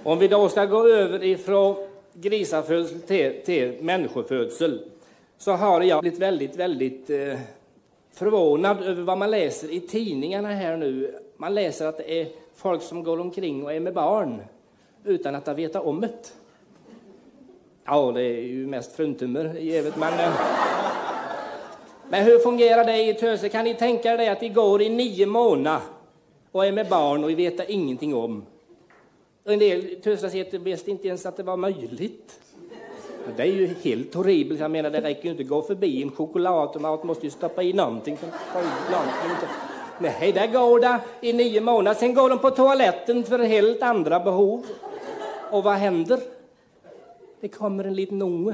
Om vi då ska gå över ifrån grisafödsel till människofödsel, så har jag blivit väldigt förvånad över vad man läser i tidningarna här nu. Man läser att det är folk som går omkring och är med barn utan att veta om det. Ja, det är ju mest fruntummer givet, men hur fungerar det i töser? Kan ni tänka er att de går i 9 månader och är med barn och vet ingenting om? En del töser visste inte ens att det var möjligt. Det är ju helt horribelt. Jag menar, det räcker ju inte att gå förbi en chokladautomat, måste ju stoppa i någonting. Nej, där går det i 9 månader. Sen går de på toaletten för helt andra behov. Och vad händer? Det kommer en liten unge.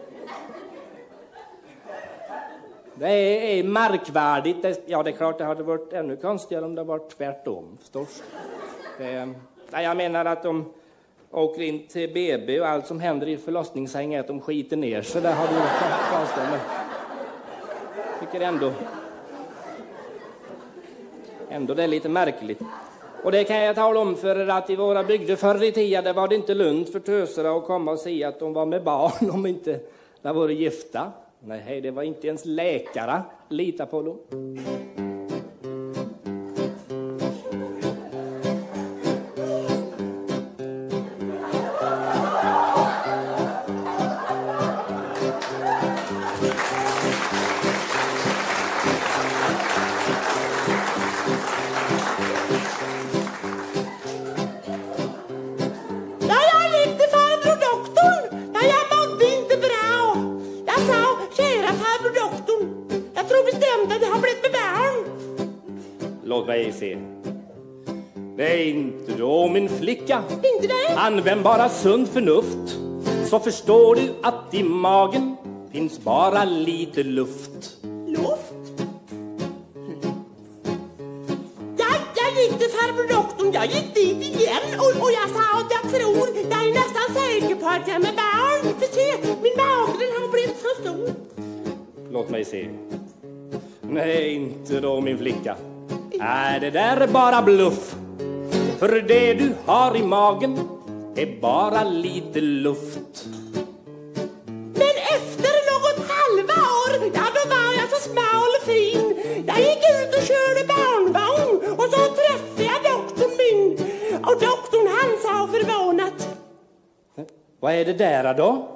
Det är märkvärdigt. Ja, det är klart det hade varit ännu konstigare om det var tvärtom, förstås. Jag menar att de åker in till BB och allt som händer i förlossningssängen är att de skiter ner sig. Det har du konstigt, men jag tycker ändå det är lite märkligt. Och det kan jag tala om för att i våra bygder förr i tiden var det inte lugnt för tösarna att komma och säga att de var med barn om inte de var gifta. Nej, det var inte ens läkare. Lita på dem. Låt mig se. Nej, inte då, min flicka. Inte det? Använd bara sunt förnuft, så förstår du att i magen finns bara lite luft. Luft? Jag gick till farbror doktorn. Jag gick dit igen och jag sa att jag tror, jag är nästan säker på att jag är med barn. För se, min mage den har blivit så stor. Låt mig se. Nej, inte då, min flicka. Det där är bara bluff. För det du har i magen är bara lite luft. Men efter något halva år, ja då var jag så smal och fin. Jag gick ut och körde barnvagn och så träffade jag doktorn min. Och doktorn han sa förvånat: Vad är det där då?